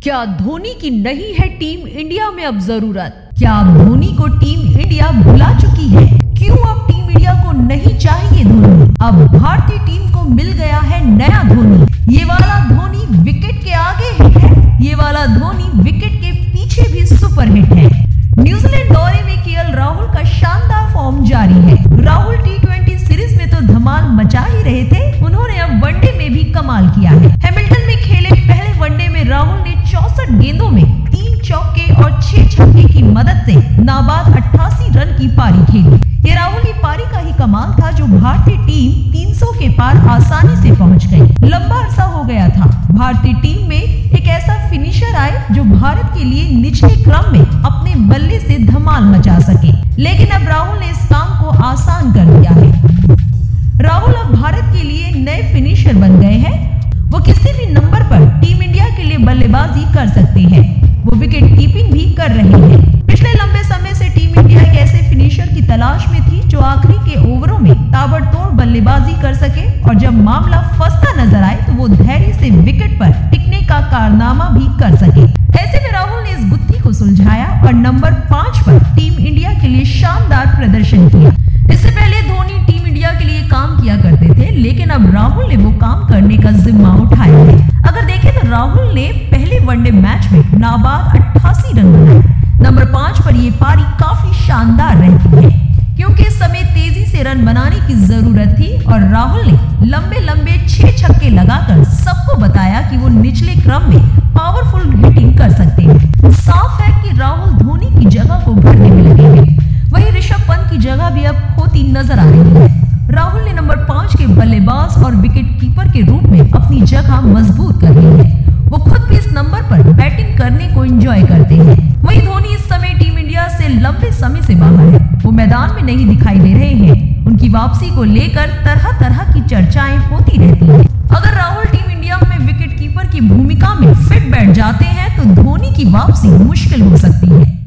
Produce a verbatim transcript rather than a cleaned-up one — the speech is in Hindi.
क्या धोनी की नहीं है टीम इंडिया में अब जरूरत? क्या अब धोनी को टीम इंडिया भुला चुकी है? क्यों अब टीम इंडिया को नहीं चाहिए धोनी? अब भारतीय टीम को मिल गया है नया धोनी। ये वाला धोनी विकेट के आगे हिट है, ये वाला धोनी विकेट के पीछे भी सुपर हिट है। न्यूजीलैंड दौरे में केएल राहुल का शानदार फॉर्म जारी है। राहुल टी ट्वेंटी सीरीज में तो धमाल मचा ही रहे थे, उन्होंने अब वनडे में भी कमाल किया है। हैमिल्टन में खेले पहले वनडे में राहुल ने चौसठ गेंदों में तीन चौके और छह छक्के की मदद से नाबाद अट्ठासी रन की पारी खेली। ये राहुल की पारी का ही कमाल था, जो भारतीय टीम तीन सौ के पार आसानी से पहुंच गई। लंबा अरसा हो गया था भारतीय टीम में एक ऐसा फिनिशर आए जो भारत के लिए निचले क्रम में अपने बल्ले से धमाल मचा सके, लेकिन अब राहुल ने इस काम को आसान कर दिया है। राहुल अब भारत के लिए नए फिनिशर बन गए हैं। वो किसी भी नंबर पर टीम इंडिया के लिए बल्लेबाजी कर सकते हैं। वो विकेट कीपिंग भी कर रहे हैं। पिछले लंबे समय से टीम इंडिया एक ऐसे फिनिशर की तलाश में थी जो आखिरी के ओवरों में ताबड़तोड़ बल्लेबाजी कर सके, और जब मामला फंसता नजर आए तो वो धैर्य से विकेट पर टिकने का कारनामा भी कर सके। ऐसे में राहुल ने इस गुत्थी को सुलझाया और नंबर पांच पर टीम इंडिया के लिए शानदार प्रदर्शन किया। इससे पहले धोनी टीम इंडिया के लिए काम किया करते थे, लेकिन अब राहुल ने वो काम करने का जिम्मा उठाया है। अगर देखें तो राहुल ने पहले वनडे मैच में नाबाद अट्ठासी रन बनाए। नंबर पांच पर ये पारी काफी शानदार रहती है, क्योंकि इस समय तेजी से रन बनाने की जरूरत थी और राहुल ने लंबे लंबे छह छक्के लगाकर सबको बताया कि वो निचले क्रम में पावरफुल हिटिंग कर सकते हैं। साफ है कि राहुल धोनी की जगह को भरने में लगे हैं। वही ऋषभ पंत की जगह भी अब खोती नजर आ रही है। राहुल ने नंबर पांच के बल्लेबाज और विकेट कीपर के रूप में अपनी जगह मजबूत कर ली है। वो खुद भी इस नंबर पर बैटिंग करने को एंजॉय करते हैं। वही धोनी इस समय टीम इंडिया से लंबे समय से बाहर है। वो मैदान में नहीं दिखाई दे रहे हैं। उनकी वापसी को लेकर तरह तरह की चर्चाएं होती रहती हैं। अगर राहुल टीम इंडिया में विकेट कीपर की भूमिका में फिट बैठ जाते हैं तो धोनी की वापसी मुश्किल हो सकती है।